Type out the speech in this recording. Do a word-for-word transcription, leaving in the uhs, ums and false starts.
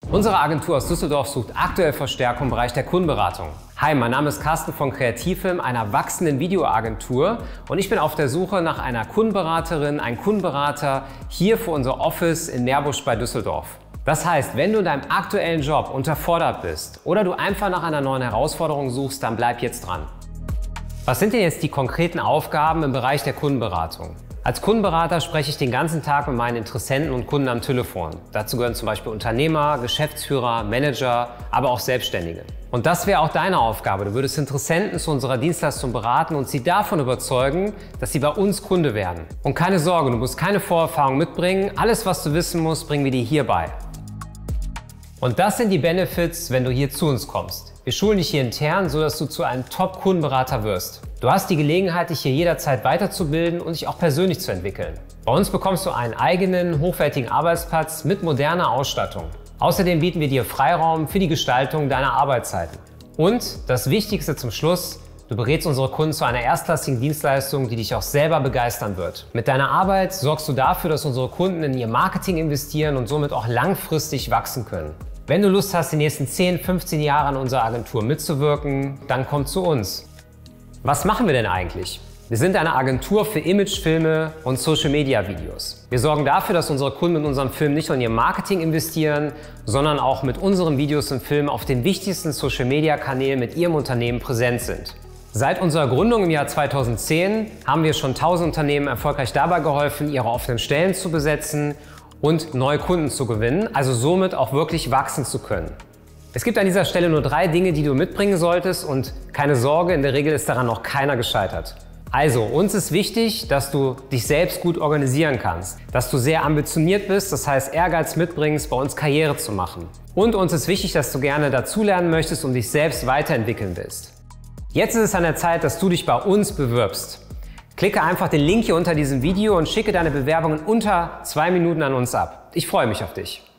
Unsere Agentur aus Düsseldorf sucht aktuell Verstärkung im Bereich der Kundenberatung. Hi, mein Name ist Carsten von Kreativfilm, einer wachsenden Videoagentur, und ich bin auf der Suche nach einer Kundenberaterin, einem Kundenberater hier für unser Office in Meerbusch bei Düsseldorf. Das heißt, wenn du in deinem aktuellen Job unterfordert bist oder du einfach nach einer neuen Herausforderung suchst, dann bleib jetzt dran. Was sind denn jetzt die konkreten Aufgaben im Bereich der Kundenberatung? Als Kundenberater spreche ich den ganzen Tag mit meinen Interessenten und Kunden am Telefon. Dazu gehören zum Beispiel Unternehmer, Geschäftsführer, Manager, aber auch Selbstständige. Und das wäre auch deine Aufgabe. Du würdest Interessenten zu unserer Dienstleistung beraten und sie davon überzeugen, dass sie bei uns Kunde werden. Und keine Sorge, du musst keine Vorerfahrung mitbringen. Alles, was du wissen musst, bringen wir dir hier bei. Und das sind die Benefits, wenn du hier zu uns kommst. Wir schulen dich hier intern, sodass du zu einem Top-Kundenberater wirst. Du hast die Gelegenheit, dich hier jederzeit weiterzubilden und dich auch persönlich zu entwickeln. Bei uns bekommst du einen eigenen, hochwertigen Arbeitsplatz mit moderner Ausstattung. Außerdem bieten wir dir Freiraum für die Gestaltung deiner Arbeitszeiten. Und das Wichtigste zum Schluss: Du berätst unsere Kunden zu einer erstklassigen Dienstleistung, die dich auch selber begeistern wird. Mit deiner Arbeit sorgst du dafür, dass unsere Kunden in ihr Marketing investieren und somit auch langfristig wachsen können. Wenn du Lust hast, die nächsten zehn, fünfzehn Jahre an unserer Agentur mitzuwirken, dann komm zu uns. Was machen wir denn eigentlich? Wir sind eine Agentur für Imagefilme und Social-Media-Videos. Wir sorgen dafür, dass unsere Kunden mit unserem Film nicht nur in ihr Marketing investieren, sondern auch mit unseren Videos und Filmen auf den wichtigsten Social-Media-Kanälen mit ihrem Unternehmen präsent sind. Seit unserer Gründung im Jahr zweitausendzehn haben wir schon tausend Unternehmen erfolgreich dabei geholfen, ihre offenen Stellen zu besetzen und neue Kunden zu gewinnen, also somit auch wirklich wachsen zu können. Es gibt an dieser Stelle nur drei Dinge, die du mitbringen solltest, und keine Sorge, in der Regel ist daran noch keiner gescheitert. Also, uns ist wichtig, dass du dich selbst gut organisieren kannst, dass du sehr ambitioniert bist, das heißt Ehrgeiz mitbringst, bei uns Karriere zu machen. Und uns ist wichtig, dass du gerne dazulernen möchtest und dich selbst weiterentwickeln willst. Jetzt ist es an der Zeit, dass du dich bei uns bewirbst. Klicke einfach den Link hier unter diesem Video und schicke deine Bewerbungen unter zwei Minuten an uns ab. Ich freue mich auf dich.